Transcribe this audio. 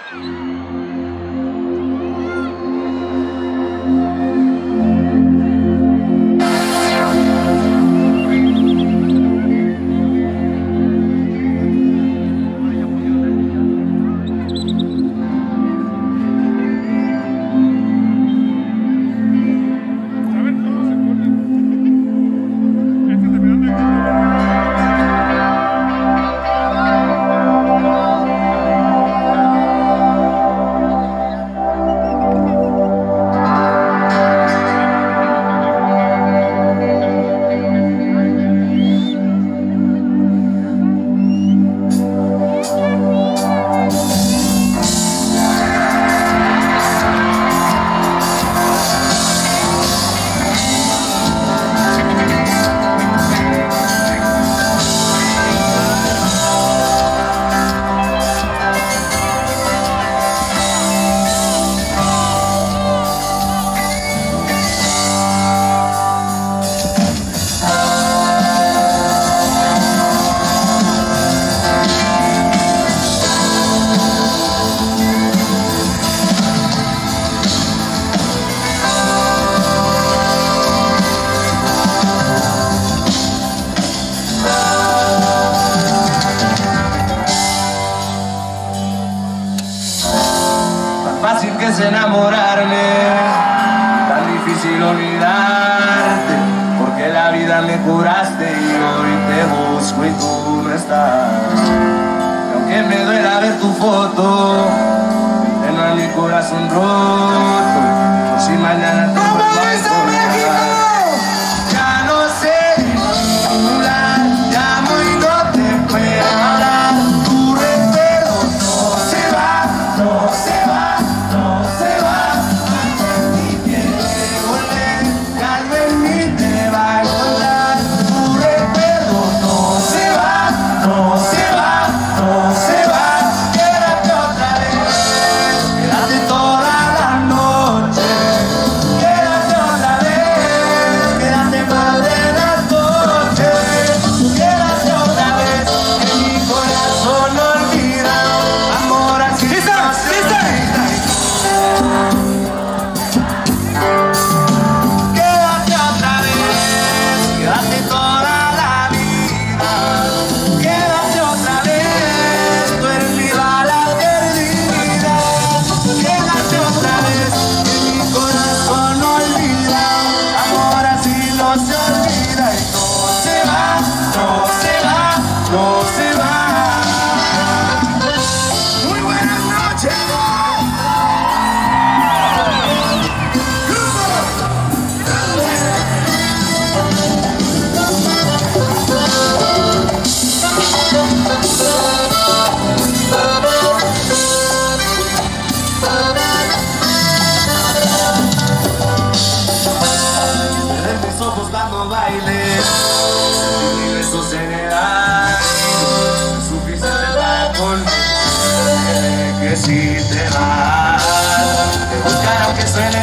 Fácil que es enamorarme, tan difícil olvidarte, porque la vida me curaste y hoy te busco y tú no estás. Y aunque me duela ver tu foto, lleno a mi corazón roto, por si mañana te vuelvo a encontrar. Ya no sé disimular, llamo y no te puedo hablar, tu recuerdo no se va, no se va. No se va. Muy buenas noches. Tener mis ojos dando baile, mis besos en el aire, suficiente para conmigo, que si te vas, te buscarán que suene